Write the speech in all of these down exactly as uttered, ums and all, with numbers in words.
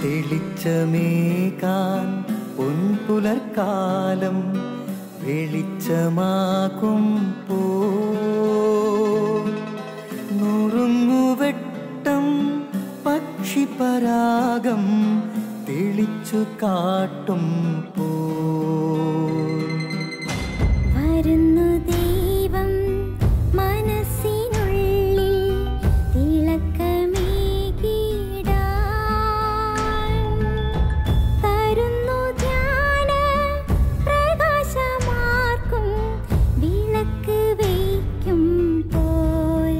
തെളിച്ചമേകാൻ പൊൻപുലർക്കാലം വെളിച്ചമാകുമ്പോ നുറുങ്ങുവെട്ടം പക്ഷിപരാഗം തെളിച്ചു കാട്ടുമ്പോ വരുന്നു ദൈവം മനസ്സിനുള്ളിൽ തിളക്കമേകിടാൻ തരുന്നു ധ്യാന പ്രകാശമാർക്കും വിളക്ക് വയ്ക്കുമ്പോൾ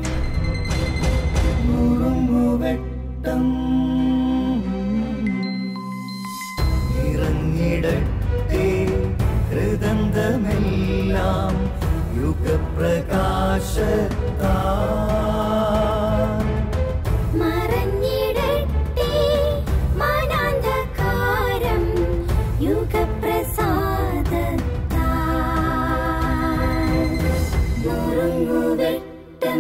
നുറുങ്ങുവെട്ടം ഇറങ്ങിടട്ടെ ഹൃദന്തമെല്ലാം യുഗപ്രകാശത്താൽ മറഞ്ഞിടട്ടെ മനാന്ധകാരം യുഗപ്രസാദത്താൽ നുറുങ്ങുവെട്ടം.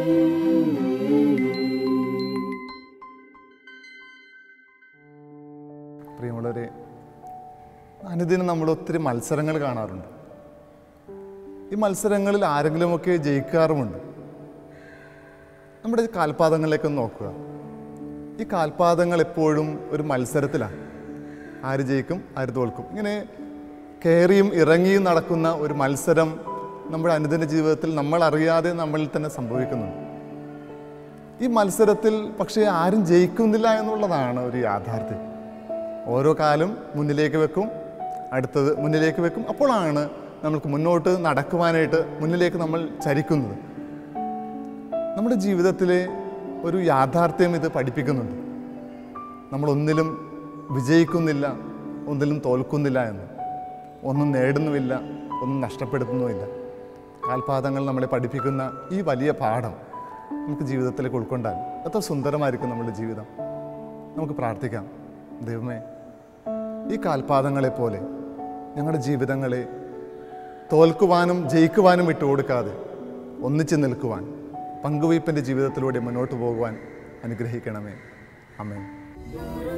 പ്രിയമുള്ളവരെ, അനുദിനം നമ്മൾ ഒത്തിരി മത്സരങ്ങൾ കാണാറുണ്ട്. ഈ മത്സരങ്ങളിൽ ആരെങ്കിലുമൊക്കെ ജയിക്കാറുമുണ്ട്. നമ്മുടെ കാൽപാദങ്ങളിലേക്കൊന്ന് നോക്കുക. ഈ കാൽപാദങ്ങൾ എപ്പോഴും ഒരു മത്സരത്തിലാണ്. ആര് ജയിക്കും, ആര് തോൽക്കും, ഇങ്ങനെ കയറിയും ഇറങ്ങിയും നടക്കുന്ന ഒരു മത്സരം നമ്മുടെ അനുദിന ജീവിതത്തിൽ നമ്മൾ അറിയാതെ നമ്മളിൽ തന്നെ സംഭവിക്കുന്നുണ്ട്. ഈ മത്സരത്തിൽ പക്ഷേ ആരും ജയിക്കുന്നില്ല എന്നുള്ളതാണ് ഒരു യാഥാർത്ഥ്യം. ഓരോ കാലും മുന്നിലേക്ക് വെക്കും, അടുത്തത് മുന്നിലേക്ക് വെക്കും. അപ്പോഴാണ് നമ്മൾക്ക് മുന്നോട്ട് നടക്കുവാനായിട്ട് മുന്നിലേക്ക് നമ്മൾ ചരിക്കുന്നത്. നമ്മുടെ ജീവിതത്തിലെ ഒരു യാഥാർത്ഥ്യം ഇത് പഠിപ്പിക്കുന്നുണ്ട്. നമ്മളൊന്നിലും വിജയിക്കുന്നില്ല, ഒന്നിലും തോൽക്കുന്നില്ല എന്ന്. ഒന്നും നേടുന്നുമില്ല, ഒന്നും നഷ്ടപ്പെടുത്തുന്നുമില്ല. കാൽപാദങ്ങൾ നമ്മളെ പഠിപ്പിക്കുന്ന ഈ വലിയ പാഠം നമുക്ക് ജീവിതത്തിലേക്ക് ഉൾക്കൊണ്ടാൽ എത്ര സുന്ദരമായിരിക്കും നമ്മുടെ ജീവിതം. നമുക്ക് പ്രാർത്ഥിക്കാം. ദൈവമേ, ഈ കാൽപാദങ്ങളെപ്പോലെ ഞങ്ങളുടെ ജീവിതങ്ങളെ തോൽക്കുവാനും ജയിക്കുവാനും വിട്ടുകൊടുക്കാതെ ഒന്നിച്ച് നിൽക്കുവാൻ, പങ്കുവയ്പ്പിൻ്റെ ജീവിതത്തിലൂടെ മുന്നോട്ട് പോകുവാൻ അനുഗ്രഹിക്കണമേ. ആമേൻ.